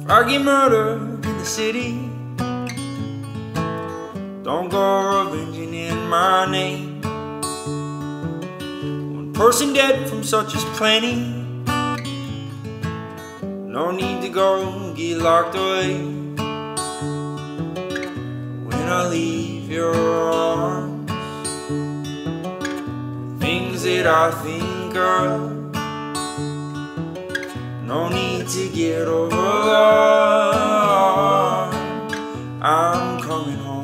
I get murdered in the city, don't go avenging in my name. One person dead from such is plenty, no need to go get locked away. When I leave your arms, things that I think of, no need to get overload. I'm coming home.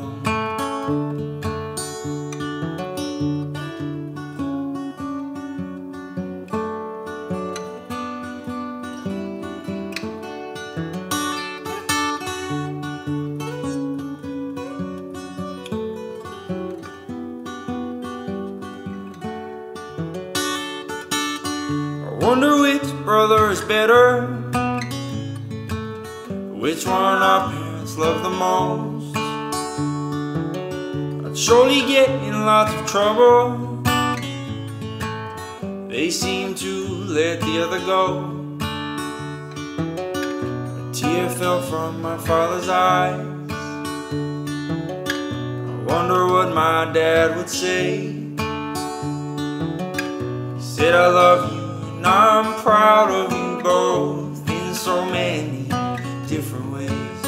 I wonder which brother is better, which one our parents love the most. I'd surely get in lots of trouble, they seem to let the other go. A tear fell from my father's eyes, I wonder what my dad would say. He said, I love you and I'm proud of you both in so many different ways.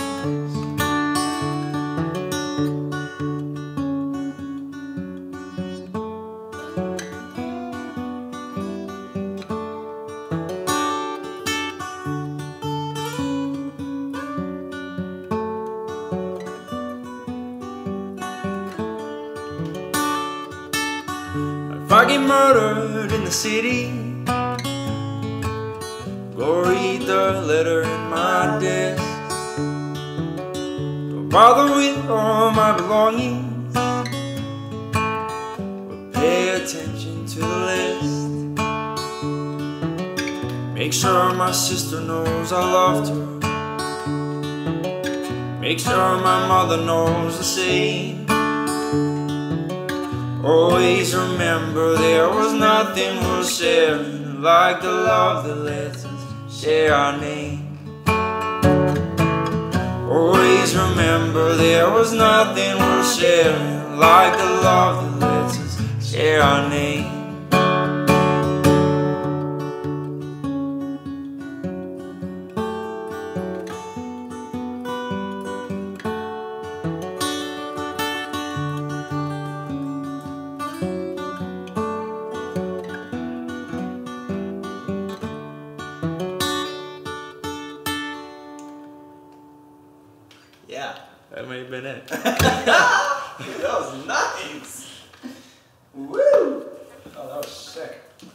If I get murdered in the city, go read the letter in my desk. Don't bother with all my belongings, but pay attention to the list. Make sure my sister knows I loved her, make sure my mother knows the same. Always remember there was nothing worth sharing like the love that lets us share our name. Always remember there was nothing worth sharing like the love that lets us share our name. Yeah. That may have been it. That was nice. Woo! Oh, that was sick.